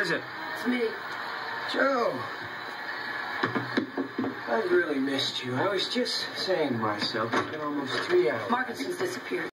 is it? It's me. Joe. I've really missed you. I was just saying to myself, it's been almost 3 hours. Markinson's disappeared.